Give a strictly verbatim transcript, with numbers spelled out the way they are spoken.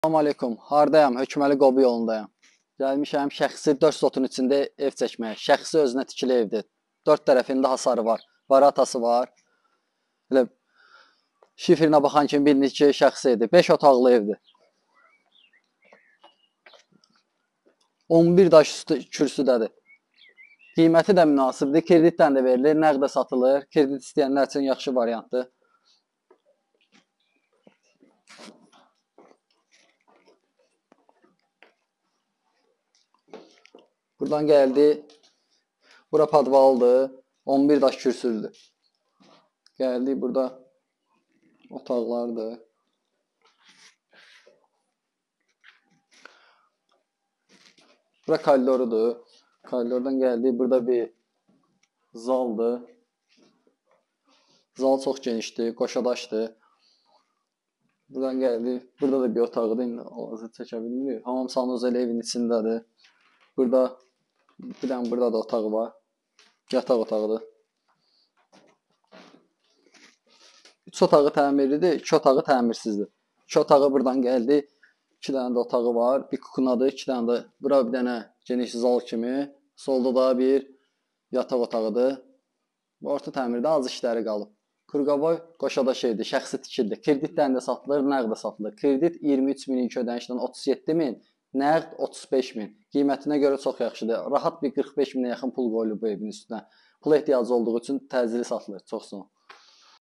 Salam aleykum. Hardayam? Hökməli Qobu yolundayam. Gəlmişəm şəxsi dörd sotun içində ev çəkməyə. Şəxsi özünə tikili evdir. Dörd tərəfində hasarı var. Varatası var. Elə şifrinə baxan kimi bilinir ki, şəxsi evdir. beş otaqlı evdir. on bir daş üstü kürsüdədir. Qiyməti də münasibdir. Kreditdən də verilir, nəqdə satılır. Kredit istəyənlər üçün yaxşı variantdır. Buradan gəldi. Bura podvaldır. on bir daş kürsülüdür. Gəldi burada otaqlardır. Bura koridorudur. Koridordan gəldi. Burada bir zaldır. Zal çox genişdir, qoşadaşdır. Buradan gəldi. Burada da bir otaqdır. İndi ağzı çəkə bilmirik. Hamam sanuzel evin içindədir. Burada bir dənə burada da otağı var. Yataq otağıdır. üç otağı təmirlidir, iki otağı təmirsizdir. iki otağı buradan gəldi. iki dənə də otağı var. Bir kukunadır, iki dənə də bura bir dənə geniş zal kimi. Solda da bir yataq otağıdır. Orta təmirdə az işləri qalıb. Qırqavoy qoşada şeydir, şəxsi tikildir. Kreditdən də satılır, nəqd də satılır. Kredit iyirmi üç min ilk ödənişdən otuz yeddi min, nəqd otuz beş min. Qiymətinə görə çox yaxşıdır. Rahat bir qırx beş minə yaxın pul qoyulub bu evin üstünə. Pula ehtiyacı olduğu üçün təcili satılır, çox son.